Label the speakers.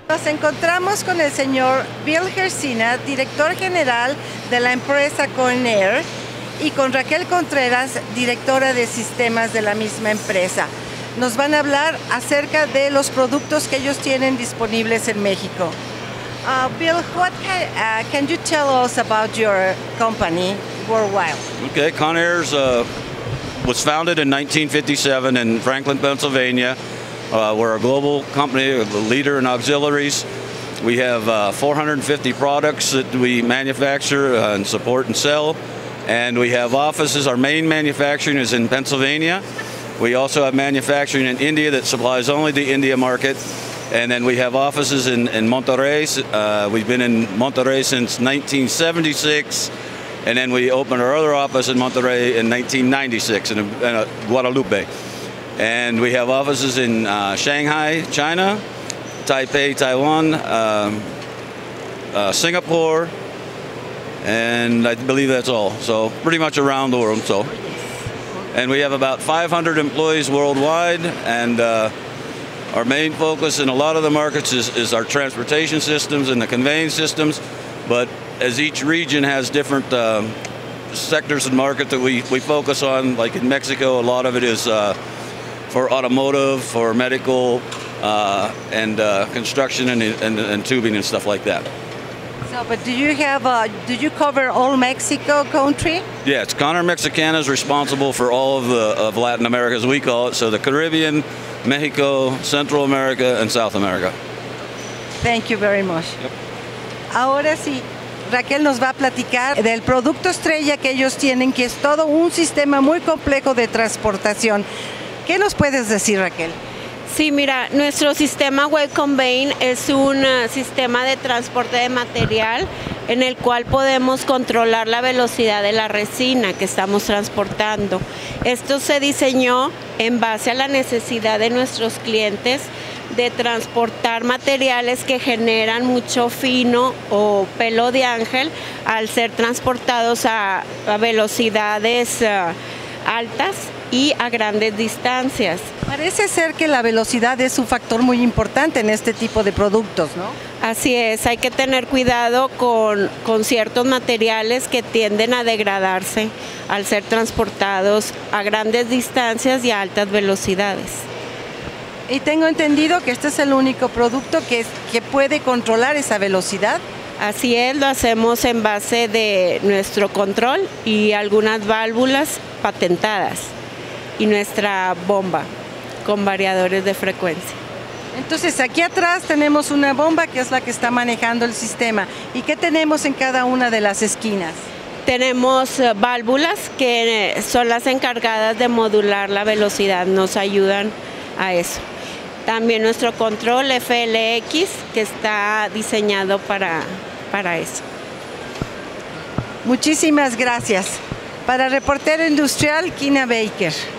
Speaker 1: Nos encontramos con el señor Bill Gersina, director general de la empresa Conair, y con Raquel Contreras, directora de sistemas de la misma empresa. Nos van a hablar acerca de los productos que ellos tienen disponibles en México. Bill, what can you tell us about your company worldwide?
Speaker 2: Okay, Conair was founded in 1957 in Franklin, Pennsylvania. We're a global company, a leader in auxiliaries. We have 450 products that we manufacture and support and sell. And we have offices. Our main manufacturing is in Pennsylvania. We also have manufacturing in India that supplies only the India market. And then we have offices in Monterrey. We've been in Monterrey since 1976. And then we opened our other office in Monterrey in 1996 in Guadalupe. And we have offices in Shanghai, China, Taipei, Taiwan, Singapore, and I believe that's all. So pretty much around the world. So, and we have about 500 employees worldwide, and our main focus in a lot of the markets is our transportation systems and the conveying systems. But as each region has different sectors and market that we focus on, like in Mexico, a lot of it is for automotive, for medical, and construction and tubing and stuff like that.
Speaker 1: So, but do you cover all Mexico country?
Speaker 2: Yes, Conair Mexicana is responsible for all of Latin America, as we call it. So the Caribbean, Mexico, Central America, and South America.
Speaker 1: Thank you very much.
Speaker 2: Yep.
Speaker 1: Ahora sí, Raquel nos va a platicar del producto estrella que ellos tienen, que es todo un sistema muy complejo de transportación. ¿Qué nos puedes decir, Raquel?
Speaker 3: Sí, mira, nuestro sistema Wave Conveying es un sistema de transporte de material en el cual podemos controlar la velocidad de la resina que estamos transportando. Esto se diseñó en base a la necesidad de nuestros clientes de transportar materiales que generan mucho fino o pelo de ángel al ser transportados a velocidades altas y a grandes distancias.
Speaker 1: Parece ser que la velocidad es un factor muy importante en este tipo de productos, ¿no?
Speaker 3: Así es, hay que tener cuidado con ciertos materiales que tienden a degradarse al ser transportados a grandes distancias y a altas velocidades.
Speaker 1: Y tengo entendido que este es el único producto que puede controlar esa velocidad.
Speaker 3: Así es, lo hacemos en base de nuestro control y algunas válvulas patentadas y nuestra bomba con variadores de frecuencia.
Speaker 1: Entonces aquí atrás tenemos una bomba que es la que está manejando el sistema. ¿Y qué tenemos en cada una de las esquinas?
Speaker 3: Tenemos válvulas que son las encargadas de modular la velocidad, nos ayudan a eso. También nuestro control FLX que está diseñado para eso.
Speaker 1: Muchísimas gracias. Para Reportero Industrial, Kina Baker.